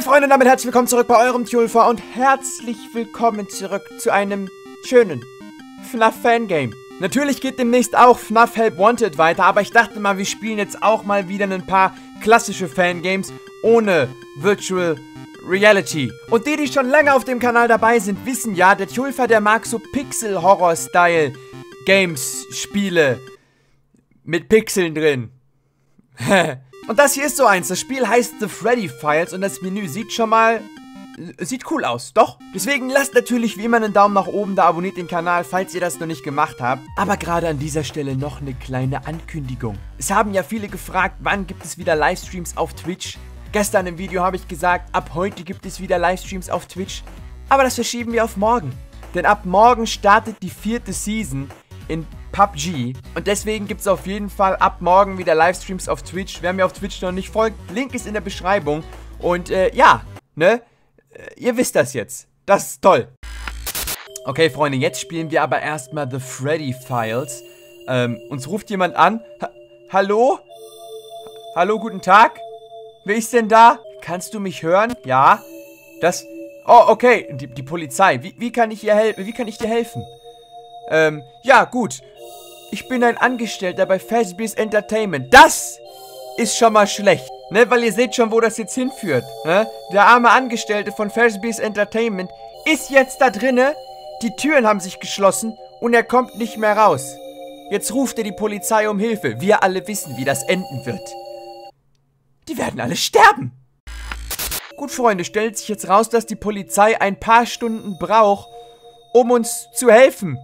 Freunde, damit herzlich willkommen zurück bei eurem Tjulfer und herzlich willkommen zurück zu einem schönen FNAF-Fangame. Natürlich geht demnächst auch FNAF Help Wanted weiter, aber ich dachte mal, wir spielen jetzt auch mal wieder ein paar klassische Fangames ohne Virtual Reality. Und die schon länger auf dem Kanal dabei sind, wissen ja, der Tjulfer, der mag so Pixel-Horror-Style-Games, Spiele mit Pixeln drin. Und das hier ist so eins. Das Spiel heißt The Freddy Files und das Menü sieht schon mal... sieht cool aus, doch? Deswegen lasst natürlich wie immer einen Daumen nach oben da, abonniert den Kanal, falls ihr das noch nicht gemacht habt. Aber gerade an dieser Stelle noch eine kleine Ankündigung. Es haben ja viele gefragt, wann gibt es wieder Livestreams auf Twitch? Gestern im Video habe ich gesagt, ab heute gibt es wieder Livestreams auf Twitch. Aber das verschieben wir auf morgen. Denn ab morgen startet die 4. Season in PUBG. Und deswegen gibt es auf jeden Fall ab morgen wieder Livestreams auf Twitch. Wer mir auf Twitch noch nicht folgt, Link ist in der Beschreibung. Und ja, ne? Ihr wisst das jetzt. Das ist toll. Okay, Freunde, jetzt spielen wir aber erstmal The Freddy Files. Uns ruft jemand an. Hallo? Hallo, guten Tag? Wer ist denn da? Kannst du mich hören? Ja. Das... Oh, okay. Die Polizei. Wie kann ich dir helfen? Ja, gut. Ich bin ein Angestellter bei Fazbear's Entertainment. Das ist schon mal schlecht, ne? Weil ihr seht schon, wo das jetzt hinführt, ne? Der arme Angestellte von Fazbear's Entertainment ist jetzt da drinne. Die Türen haben sich geschlossen und er kommt nicht mehr raus. Jetzt ruft er die Polizei um Hilfe. Wir alle wissen, wie das enden wird. Die werden alle sterben. Gut, Freunde, stellt sich jetzt raus, dass die Polizei ein paar Stunden braucht, um uns zu helfen.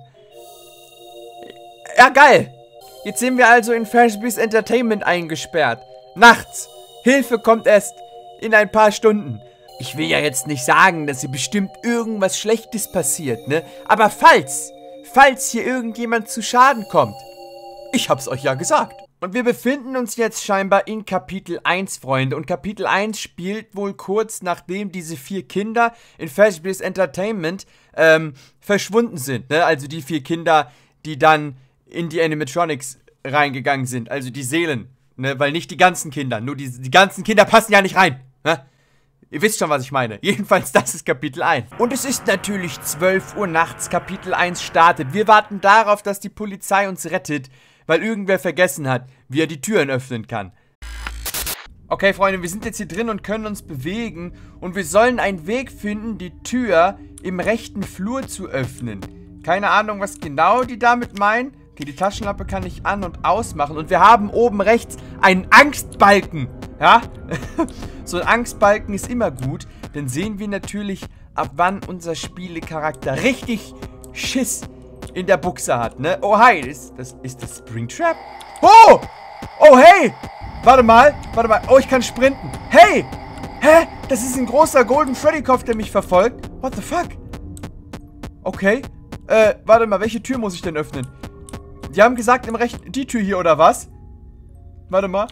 Ja, geil. Jetzt sind wir also in Fazbear's Entertainment eingesperrt. Nachts. Hilfe kommt erst in ein paar Stunden. Ich will ja jetzt nicht sagen, dass hier bestimmt irgendwas Schlechtes passiert, ne? Aber falls hier irgendjemand zu Schaden kommt. Ich hab's euch ja gesagt. Und wir befinden uns jetzt scheinbar in Kapitel 1, Freunde. Und Kapitel 1 spielt wohl kurz nachdem diese 4 Kinder in Fazbear's Entertainment verschwunden sind, ne? Also die 4 Kinder, die dann in die Animatronics reingegangen sind. Also die Seelen, ne? Weil nicht die ganzen Kinder. Nur die ganzen Kinder passen ja nicht rein, ne? Ihr wisst schon, was ich meine. Jedenfalls, das ist Kapitel 1. Und es ist natürlich 12 Uhr nachts. Kapitel 1 startet. Wir warten darauf, dass die Polizei uns rettet, weil irgendwer vergessen hat, wie er die Türen öffnen kann. Okay, Freunde, wir sind jetzt hier drin und können uns bewegen. Und wir sollen einen Weg finden, die Tür im rechten Flur zu öffnen. Keine Ahnung, was genau die damit meinen. Okay, die Taschenlampe kann ich an- und ausmachen. Und wir haben oben rechts einen Angstbalken. Ja? So ein Angstbalken ist immer gut. Dann sehen wir natürlich, ab wann unser Spielecharakter richtig Schiss in der Buchse hat, ne? Oh, hi. Ist das Springtrap? Oh! Oh, hey! Warte mal. Oh, ich kann sprinten. Hey! Hä? Das ist ein großer Golden Freddy-Kopf, der mich verfolgt. What the fuck? Okay. Warte mal. Welche Tür muss ich denn öffnen? Die haben gesagt, im rechten... Die Tür hier, oder was? Warte mal.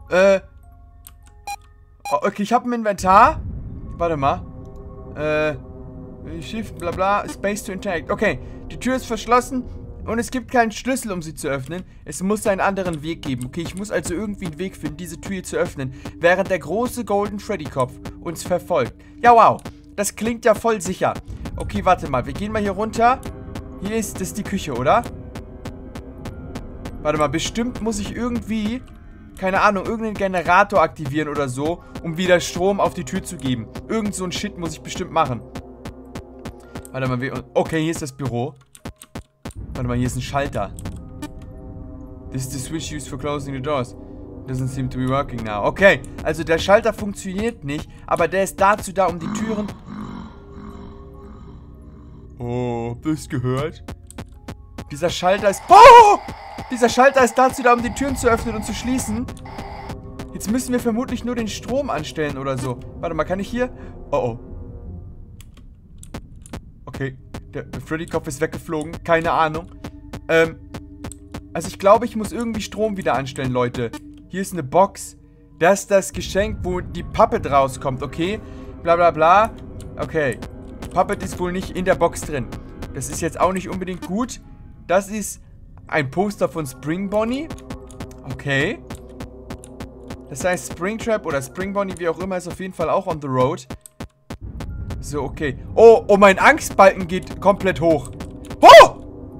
Okay, ich habe ein Inventar. Warte mal. Shift, bla bla. Space to interact. Okay. Die Tür ist verschlossen und es gibt keinen Schlüssel, um sie zu öffnen. Es muss einen anderen Weg geben. Okay, ich muss also irgendwie einen Weg finden, diese Tür hier zu öffnen, während der große Golden Freddy-Kopf uns verfolgt. Ja, wow. Das klingt ja voll sicher. Okay, warte mal. Wir gehen mal hier runter. Hier ist das die Küche, oder? Warte mal, bestimmt muss ich irgendwie, keine Ahnung, irgendeinen Generator aktivieren oder so, um wieder Strom auf die Tür zu geben. Irgend so ein Shit muss ich bestimmt machen. Warte mal, okay, hier ist das Büro. Warte mal, hier ist ein Schalter. This is the switch used for closing the doors. Doesn't seem to be working now. Okay, also der Schalter funktioniert nicht, aber der ist dazu da, um die Türen... Oh, habt ihr das gehört? Dieser Schalter ist... Oh! Dieser Schalter ist dazu da, um die Türen zu öffnen und zu schließen. Jetzt müssen wir vermutlich nur den Strom anstellen oder so. Warte mal, kann ich hier... Oh, oh. Okay, der Freddy-Kopf ist weggeflogen. Keine Ahnung. Also ich glaube, ich muss irgendwie Strom wieder anstellen, Leute. Hier ist eine Box. Das ist das Geschenk, wo die Puppet rauskommt, okay? Bla bla bla. Okay. Puppet ist wohl nicht in der Box drin. Das ist jetzt auch nicht unbedingt gut. Das ist ein Poster von Spring Bonnie. Okay. Das heißt, Springtrap oder Spring Bonnie, wie auch immer, ist auf jeden Fall auch on the road. So, okay. Oh, oh, mein Angstbalken geht komplett hoch. Oh!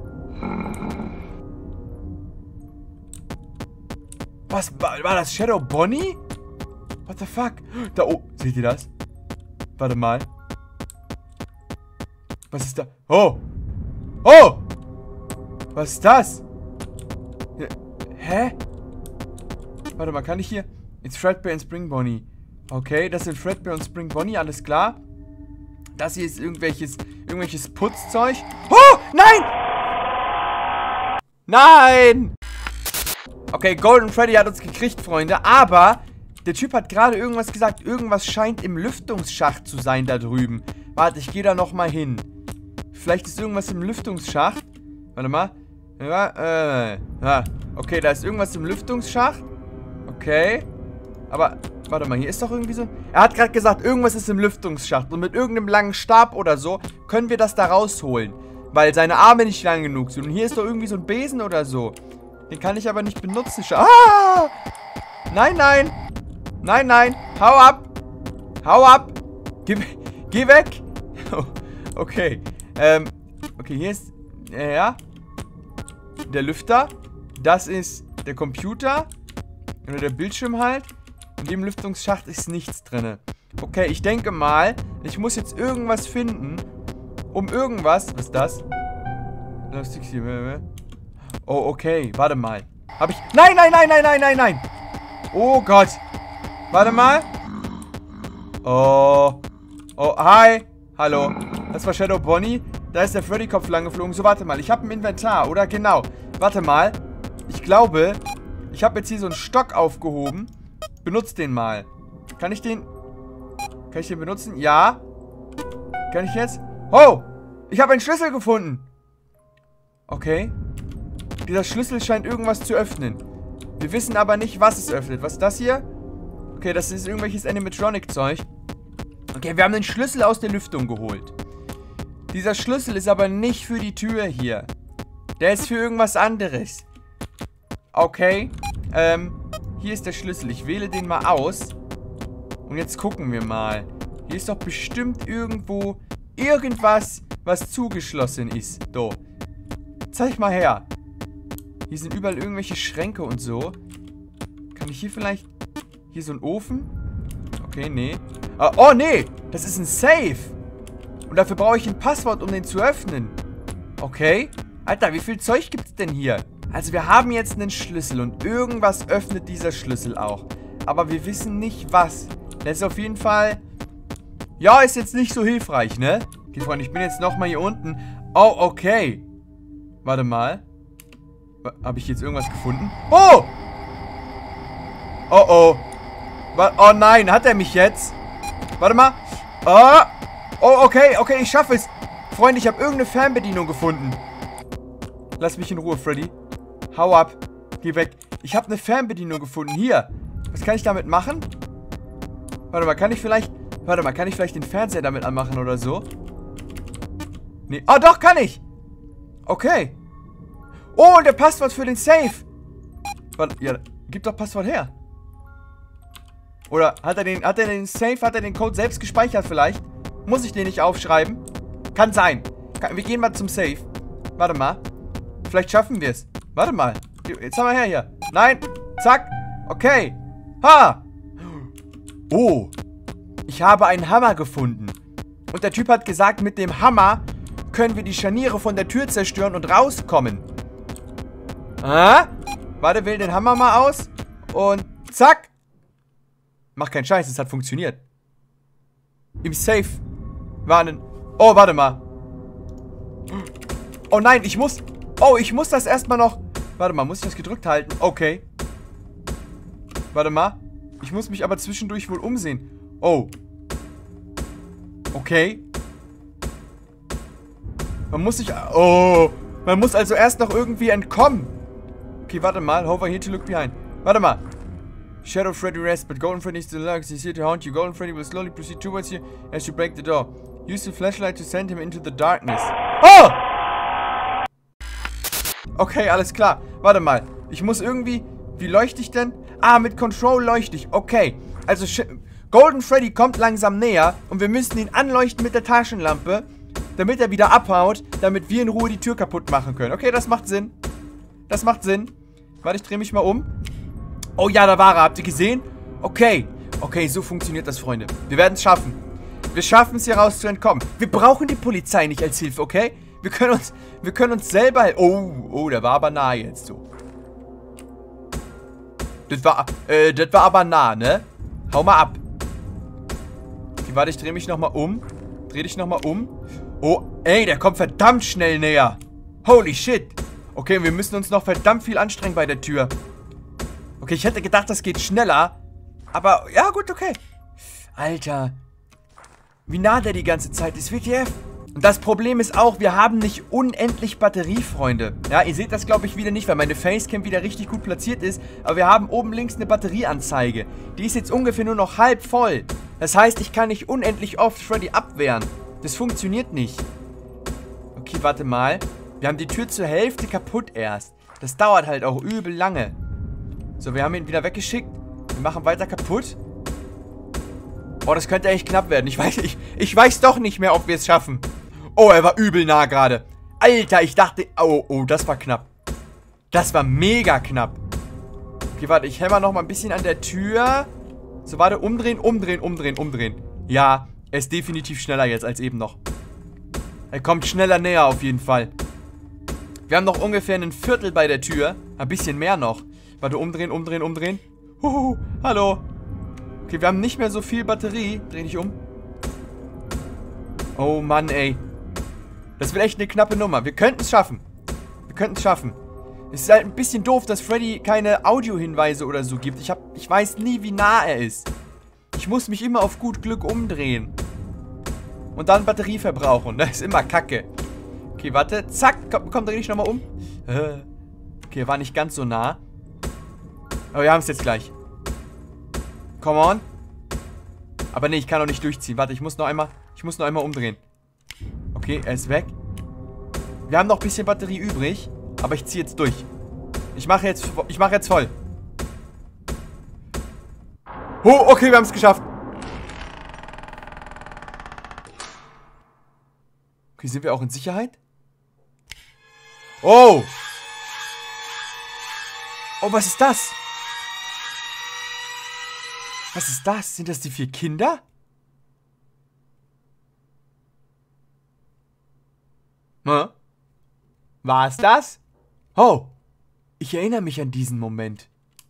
Was, war das Shadow Bonnie? What the fuck? Da oben, seht ihr das? Warte mal. Was ist da? Oh! Oh! Was ist das? Hä? Warte mal, kann ich hier... It's Fredbear und Spring Bonnie. Okay, das sind Fredbear und Spring Bonnie, alles klar. Das hier ist irgendwelches Putzzeug. Oh! Nein! Nein! Okay, Golden Freddy hat uns gekriegt, Freunde. Aber der Typ hat gerade irgendwas gesagt. Irgendwas scheint im Lüftungsschacht zu sein da drüben. Warte, ich gehe da nochmal hin. Vielleicht ist irgendwas im Lüftungsschacht. Warte mal. Ja, okay, da ist irgendwas im Lüftungsschacht. Okay. Aber, warte mal, hier ist doch irgendwie so... Er hat gerade gesagt, irgendwas ist im Lüftungsschacht. Und mit irgendeinem langen Stab oder so können wir das da rausholen. Weil seine Arme nicht lang genug sind. Und hier ist doch irgendwie so ein Besen oder so. Den kann ich aber nicht benutzen. Ah! Nein, nein. Nein, nein. Hau ab. Hau ab. Geh weg. Okay. Okay, hier ist... Ja. Der Lüfter. Das ist der Computer. Oder der Bildschirm halt. In dem Lüftungsschacht ist nichts drin. Okay, ich denke mal, ich muss jetzt irgendwas finden. Um irgendwas... Was ist das? Oh, okay. Warte mal. Hab ich... Nein, nein, nein, nein, nein, nein, nein. Oh Gott. Warte mal. Oh. Oh, hi. Hallo. Das war Shadow Bonnie. Da ist der Freddy-Kopf lang geflogen. So, warte mal. Ich habe ein Inventar, oder? Genau. Warte mal. Ich glaube, ich habe jetzt hier so einen Stock aufgehoben. Benutzt den mal. Kann ich den benutzen? Ja. Kann ich jetzt? Oh! Ich habe einen Schlüssel gefunden. Okay. Dieser Schlüssel scheint irgendwas zu öffnen. Wir wissen aber nicht, was es öffnet. Was ist das hier? Okay, das ist irgendwelches Animatronic-Zeug. Okay, wir haben den Schlüssel aus der Lüftung geholt. Dieser Schlüssel ist aber nicht für die Tür hier. Der ist für irgendwas anderes. Okay. Hier ist der Schlüssel. Ich wähle den mal aus. Und jetzt gucken wir mal. Hier ist doch bestimmt irgendwo irgendwas, was zugeschlossen ist. So. Zeig mal her. Hier sind überall irgendwelche Schränke und so. Kann ich hier vielleicht... Hier so ein Ofen? Okay, nee. Oh, nee. Das ist ein Safe. Und dafür brauche ich ein Passwort, um den zu öffnen. Okay. Alter, wie viel Zeug gibt es denn hier? Also wir haben jetzt einen Schlüssel und irgendwas öffnet dieser Schlüssel auch. Aber wir wissen nicht was. Das ist auf jeden Fall... Ja, ist jetzt nicht so hilfreich, ne? Okay, Freunde, ich bin jetzt nochmal hier unten. Oh, okay. Warte mal. Habe ich jetzt irgendwas gefunden? Oh! Oh, oh. Oh nein, hat er mich jetzt? Warte mal. Oh, okay, okay, ich schaffe es. Freunde, ich habe irgendeine Fernbedienung gefunden. Lass mich in Ruhe, Freddy. Hau ab. Geh weg. Ich habe eine Fernbedienung gefunden. Hier. Was kann ich damit machen? Warte mal, kann ich vielleicht... Warte mal, kann ich vielleicht den Fernseher damit anmachen oder so? Nee. Oh, doch, kann ich. Okay. Oh, und der Passwort für den Safe. Warte, ja, gib doch Passwort her. Oder hat er den Safe, hat er den Code selbst gespeichert vielleicht? Muss ich den nicht aufschreiben? Kann sein. Wir gehen mal zum Safe. Warte mal. Vielleicht schaffen wir es. Warte mal. Jetzt haben wir her hier. Nein. Zack. Okay. Ha. Oh. Ich habe einen Hammer gefunden. Und der Typ hat gesagt, mit dem Hammer können wir die Scharniere von der Tür zerstören und rauskommen. Ah? Warte, wähl den Hammer mal aus. Und zack. Mach keinen Scheiß, es hat funktioniert. Im Safe warnen. Oh, warte mal. Oh nein, ich muss... Oh, ich muss das erstmal noch... Warte mal, muss ich das gedrückt halten? Okay. Warte mal. Ich muss mich aber zwischendurch wohl umsehen. Oh. Okay. Man muss sich... Oh. Man muss also erst noch irgendwie entkommen. Okay, warte mal. Hover here to look behind. Warte mal. Shadow Freddy rests, but Golden Freddy still lurks. He's here to haunt you. Golden Freddy will slowly proceed towards you as you break the door. Use the flashlight to send him into the darkness. Oh! Okay, alles klar. Warte mal. Ich muss irgendwie... Wie leuchte ich denn? Ah, mit Control leuchte ich. Okay. Also Golden Freddy kommt langsam näher und wir müssen ihn anleuchten mit der Taschenlampe, damit er wieder abhaut, damit wir in Ruhe die Tür kaputt machen können. Okay, das macht Sinn. Das macht Sinn. Warte, ich drehe mich mal um. Oh ja, da war er. Habt ihr gesehen? Okay. Okay, so funktioniert das, Freunde. Wir werden es schaffen. Wir schaffen es, hier raus zu entkommen. Wir brauchen die Polizei nicht als Hilfe, okay? Wir können uns selber... Oh, der war aber nah jetzt so. Das war aber nah, ne? Hau mal ab. Okay, warte, ich drehe mich nochmal um. Dreh dich nochmal um. Oh, ey, der kommt verdammt schnell näher. Holy shit. Okay, wir müssen uns noch verdammt viel anstrengen bei der Tür. Okay, ich hätte gedacht, das geht schneller. Aber, ja gut, okay. Alter. Wie nah der die ganze Zeit ist, WTF. Und das Problem ist auch, wir haben nicht unendlich Batterie, Freunde. Ja, ihr seht das, glaube ich, wieder nicht, weil meine Facecam wieder richtig gut platziert ist. Aber wir haben oben links eine Batterieanzeige. Die ist jetzt ungefähr nur noch halb voll. Das heißt, ich kann nicht unendlich oft Freddy abwehren. Das funktioniert nicht. Okay, warte mal. Wir haben die Tür zur Hälfte kaputt erst. Das dauert halt auch übel lange. So, wir haben ihn wieder weggeschickt. Wir machen weiter kaputt. Oh, das könnte echt knapp werden. Ich weiß doch nicht mehr, ob wir es schaffen. Oh, er war übel nah gerade. Alter, ich dachte... Oh, das war knapp. Das war mega knapp. Okay, warte, ich hämmer noch mal ein bisschen an der Tür. So, warte, umdrehen. Ja, er ist definitiv schneller jetzt als eben noch. Er kommt schneller näher auf jeden Fall. Wir haben noch ungefähr ein Viertel bei der Tür. Ein bisschen mehr noch. Warte, umdrehen. Hallo. Okay, wir haben nicht mehr so viel Batterie. Dreh dich um. Oh Mann, ey. Das wird echt eine knappe Nummer. Wir könnten es schaffen. Es ist halt ein bisschen doof, dass Freddy keine Audiohinweise oder so gibt. Ich weiß nie, wie nah er ist. Ich muss mich immer auf gut Glück umdrehen. Und dann Batterie verbrauchen. Das ist immer kacke. Okay, warte. Zack. Komm, dreh dich nochmal um. Okay, er war nicht ganz so nah. Aber wir haben es jetzt gleich. Come on. Aber nee, ich kann auch nicht durchziehen. Warte, ich muss noch einmal umdrehen. Okay, er ist weg. Wir haben noch ein bisschen Batterie übrig. Aber ich ziehe jetzt durch. Ich mache jetzt voll. Oh, okay, wir haben es geschafft. Okay, sind wir auch in Sicherheit? Oh! Oh, was ist das? Was ist das? Sind das die 4 Kinder? War es das? Oh, ich erinnere mich an diesen Moment.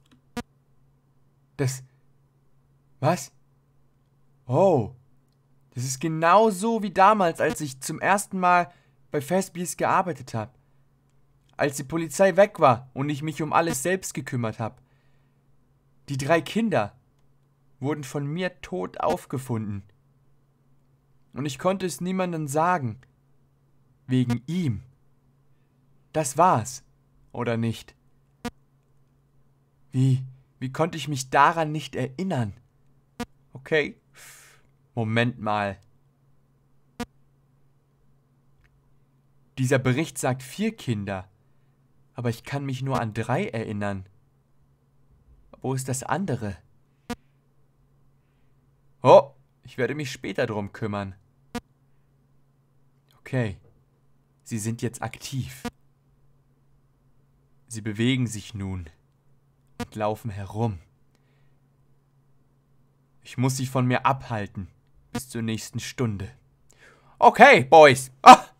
Was? Oh, das ist genauso wie damals, als ich zum ersten Mal bei Fazbear's gearbeitet habe. Als die Polizei weg war und ich mich um alles selbst gekümmert habe. Die 3 Kinder wurden von mir tot aufgefunden. Und ich konnte es niemandem sagen. Wegen ihm. Das war's, oder nicht? Wie konnte ich mich daran nicht erinnern? Okay. Moment mal. Dieser Bericht sagt 4 Kinder. Aber ich kann mich nur an 3 erinnern. Wo ist das andere? Oh, ich werde mich später drum kümmern. Okay. Sie sind jetzt aktiv. Sie bewegen sich nun und laufen herum. Ich muss sie von mir abhalten bis zur nächsten Stunde. Okay, Boys.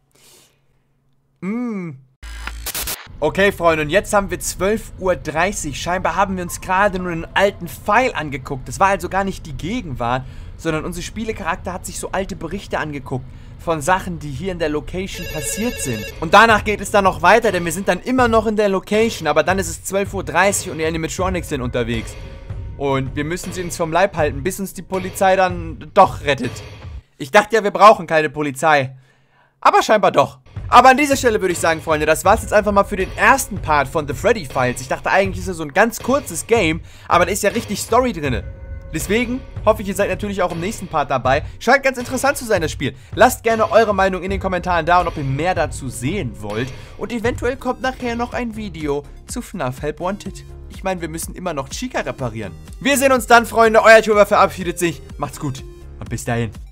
Okay, Freunde, und jetzt haben wir 12:30 Uhr. Scheinbar haben wir uns gerade nur einen alten Pfeil angeguckt. Das war also gar nicht die Gegenwart, sondern unser Spielecharakter hat sich so alte Berichte angeguckt von Sachen, die hier in der Location passiert sind. Und danach geht es dann noch weiter, denn wir sind dann immer noch in der Location, aber dann ist es 12:30 Uhr und die Animatronics sind unterwegs. Und wir müssen sie uns vom Leib halten, bis uns die Polizei dann doch rettet. Ich dachte ja, wir brauchen keine Polizei. Aber scheinbar doch. Aber an dieser Stelle würde ich sagen, Freunde, das war's jetzt einfach mal für den ersten Part von The Freddy Files. Ich dachte eigentlich, ist es so ein ganz kurzes Game, aber da ist ja richtig Story drin. Deswegen hoffe ich, ihr seid natürlich auch im nächsten Part dabei. Scheint ganz interessant zu sein, das Spiel. Lasst gerne eure Meinung in den Kommentaren da und ob ihr mehr dazu sehen wollt. Und eventuell kommt nachher noch ein Video zu FNAF Help Wanted. Ich meine, wir müssen immer noch Chica reparieren. Wir sehen uns dann, Freunde. Euer Tuber verabschiedet sich. Macht's gut und bis dahin.